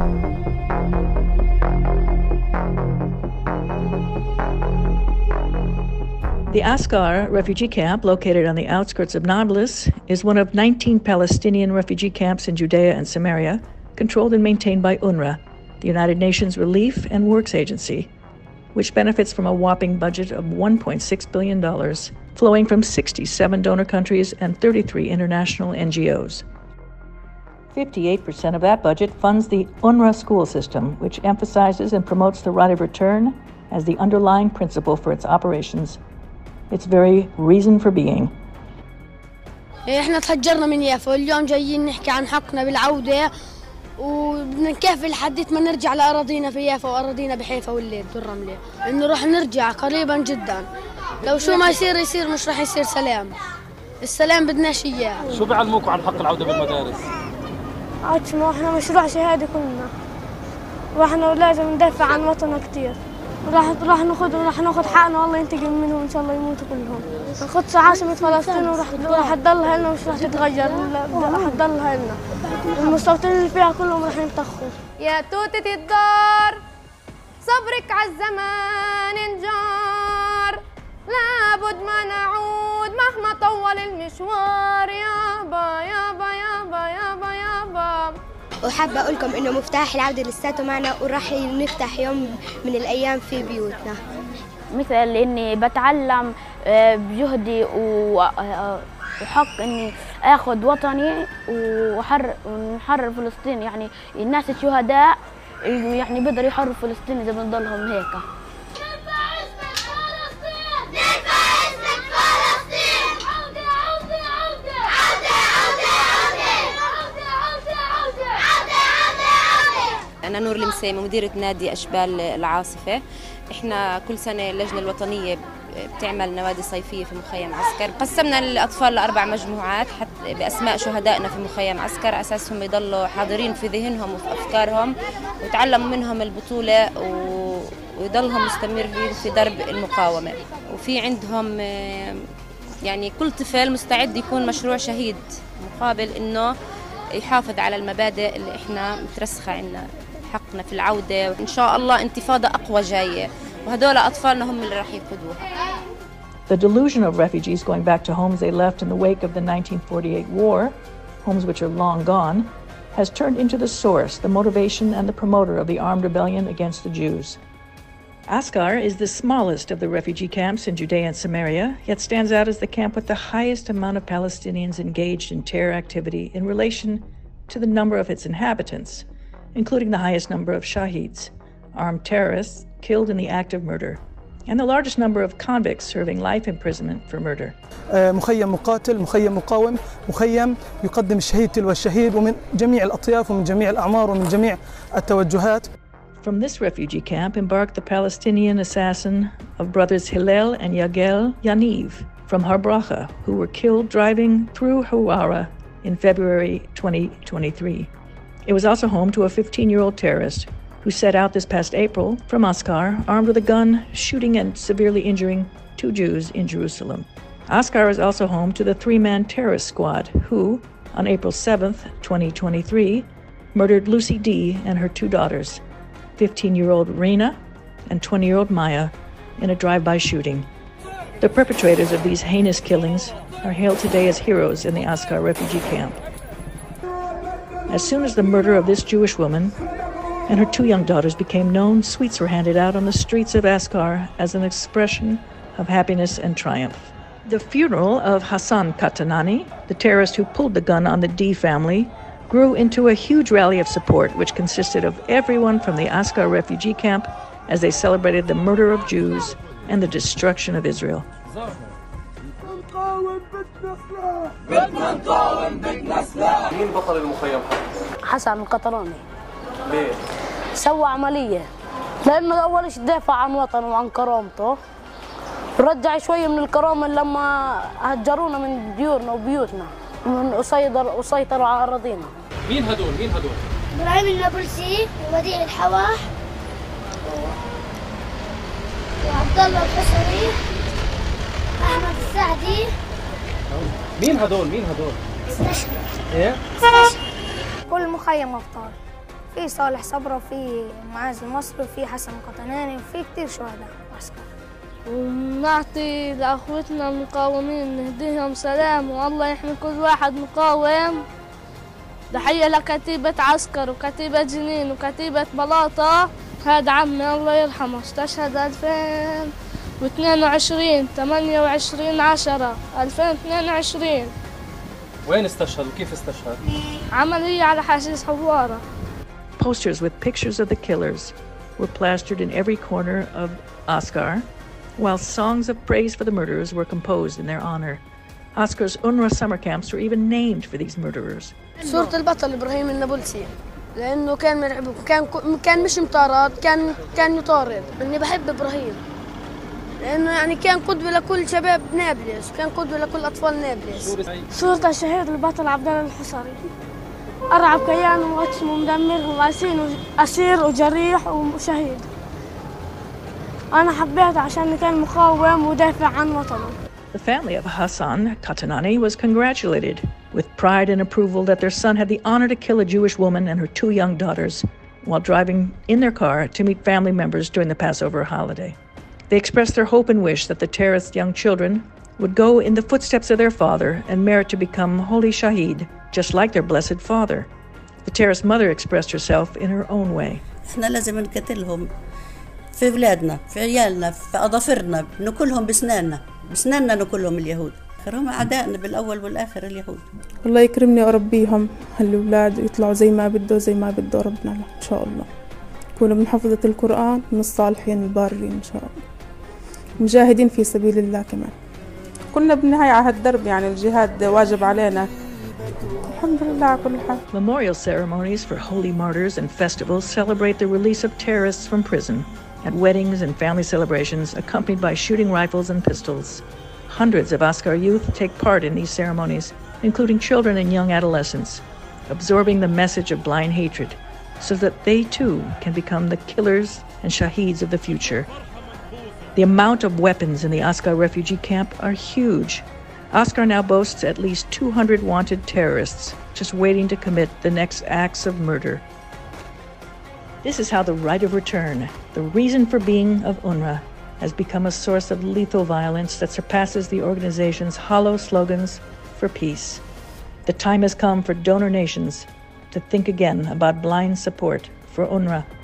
The Askar refugee camp, located on the outskirts of Nablus, is one of 19 Palestinian refugee camps in Judea and Samaria, controlled and maintained by UNRWA, the United Nations Relief and Works Agency, which benefits from a whopping budget of $1.6 billion, flowing from 67 donor countries and 33 international NGOs. 58% of that budget funds the UNRWA school system, which emphasizes and promotes the right of return as the underlying principle for its operations, its very reason for being. احنا تهجرنا من يافا واليوم جايين نحكي عن حقنا بالعودة وبنكافح لحد ما نرجع لأراضينا في يافا وأراضينا بحيفا والليل والرملة، إنه راح نرجع قريبا جدا. لو شو ما يصير مش راح يصير سلام. السلام بدناش إياه. شو بيعلموكم عن حق العودة بالمدارس؟ عادش احنا مشروع شهادة كلنا، واحنا لازم ندافع عن وطننا كتير. راح ناخذ حقنا والله ينتقم منهم ان شاء الله يموتوا كلهم. القدس عاصمة فلسطين وراح تضلها لنا ومش راح تتغير، راح تضلها لنا. المستوطنين اللي فيها كلهم راح ينتخوا. يا توتة الدار صبرك عالزمان انجار، لابد ما نعود مهما طول المشوار، يابا يابا يابا يابا يابا. وحابة أقول لكم إنه مفتاح العودة لساته معنا وراح نفتح يوم من الأيام في بيوتنا. مثل إني بتعلم بجهدي وحق إني آخذ وطني ونحرر فلسطين، يعني الناس الشهداء يعني بيقدروا يحرروا فلسطين إذا بنضلهم هيك. أنا نور المسيمة مديرة نادي أشبال العاصفة. إحنا كل سنة اللجنة الوطنية بتعمل نوادي صيفية في مخيم عسكر. قسمنا الأطفال ل4 مجموعات حتى بأسماء شهدائنا في مخيم عسكر، أساسهم يضلوا حاضرين في ذهنهم وفي أفكارهم ويتعلموا منهم البطولة ويضلهم مستمرين في درب المقاومة. وفي عندهم يعني كل طفل مستعد يكون مشروع شهيد مقابل إنه يحافظ على المبادئ اللي إحنا مترسخة عنا، حقنا في العودة، وإن شاء الله انتفاضة أقوى جاية، وهدول أطفالنا هم اللي راح يقودوها. The delusion of refugees going back to homes they left in the wake of the 1948 war, homes which are long gone, has turned into the source, the motivation, and the promoter of the armed rebellion against the Jews. Askar is the smallest of the refugee camps in Judea and Samaria, yet stands out as the camp with the highest amount of Palestinians engaged in terror activity in relation to the number of its inhabitants, including the highest number of shaheeds, armed terrorists killed in the act of murder, and the largest number of convicts serving life imprisonment for murder. مخيم مقاتل، مخيم مقاوم، مخيم يقدم الشهيد تلو الشهيد، ومن جميع الأطياف ومن جميع الأعمار ومن جميع التوجهات. From this refugee camp embarked the Palestinian assassin of brothers Hillel and Yagel Yaniv from Har Bracha, who were killed driving through Hawara in February 2023. It was also home to a 15-year-old terrorist who set out this past April from Askar, armed with a gun, shooting and severely injuring 2 Jews in Jerusalem. Askar is also home to the 3-man terrorist squad who, on April 7th, 2023, murdered Lucy D. and her 2 daughters, 15-year-old Reena and 20-year-old Maya, in a drive-by shooting. The perpetrators of these heinous killings are hailed today as heroes in the Askar refugee camp. As soon as the murder of this Jewish woman and her 2 young daughters became known, sweets were handed out on the streets of Askar as an expression of happiness and triumph. The funeral of Hassan Katanani, the terrorist who pulled the gun on the D family, grew into a huge rally of support, which consisted of everyone from the Askar refugee camp as they celebrated the murder of Jews and the destruction of Israel. مين بطل المخيم حسن القطراني. ليه؟ سوى عملية لأنه أول شيء دافع عن وطنه وعن كرامته، رجع شوية من الكرامة لما هجرونا من ديورنا وبيوتنا وسيطروا على أراضينا. مين هدول؟ إبراهيم النابلسي ووديع الحواح وعبد الله الحسري أحمد السعدي. مين هدول؟ استشهد. إيه؟ استشهد. كل مخيم أبطال في صالح صبرا وفي معاذ المصري وفي حسن القطناني وفي كتير شهداء معسكر. ونعطي لأخوتنا المقاومين نهديهم سلام والله يحمي كل واحد مقاوم. تحية لكتيبة عسكر وكتيبة جنين وكتيبة بلاطة. هذا عمي الله يرحمه استشهد 2022 28/10/2022. وين استشهد وكيف استشهد؟ عملية على حشيش حوارة. Posters with pictures of the killers were plastered in every corner of Askar, while songs of praise for the murderers were composed in their honor. Askar's UNRWA summer camps were even named for these murderers. صورة البطل إبراهيم النابلسي لأنه كان مرعب، كان مش مطارد، كان يطارد. إني بحب إبراهيم لأنه يعني كان قدوة لكل شباب نابلس، كان قدوة لكل أطفال نابلس. صورة الشهيد البطل عبد الله الحصري، أرعب كيان وغشم ومدمرهم، أسير وجريح وشهيد. أنا حبيته عشان كان مقاوم ودافع عن وطنه. The family of Hassan Katanani was congratulated with pride and approval that their son had the honor to kill a Jewish woman and her 2 young daughters while driving in their car to meet family members during the Passover holiday. They expressed their hope and wish that the terrorist young children would go in the footsteps of their father and merit to become holy shaheed, just like their blessed father. The terrorist mother expressed herself in her own way. احنا لازم نقتلهم في بلادنا، في عيالنا، في أظافرنا، ناكلهم بسناننا ناكلهم اليهود. هم أعدائنا بالأول والآخر اليهود. الله يكرمني وأربيهم هالأولاد يطلعوا زي ما بده ربنا إن شاء الله. يكونوا من حفظة القرآن من الصالحين البارين إن شاء الله. مجاهدين في سبيل الله كمان. كنا بالنهاية على هالدرب يعني الجهاد واجب علينا. الحمد لله على كل حال. Memorial ceremonies for holy martyrs and festivals celebrate the release of terrorists from prison at weddings and family celebrations accompanied by shooting rifles and pistols. Hundreds of Askar youth take part in these ceremonies, including children and young adolescents, absorbing the message of blind hatred so that they too can become the killers and shaheeds of the future. The amount of weapons in the Askar refugee camp are huge. Askar now boasts at least 200 wanted terrorists just waiting to commit the next acts of murder. This is how the right of return, the reason for being of UNRWA, has become a source of lethal violence that surpasses the organization's hollow slogans for peace. The time has come for donor nations to think again about blind support for UNRWA.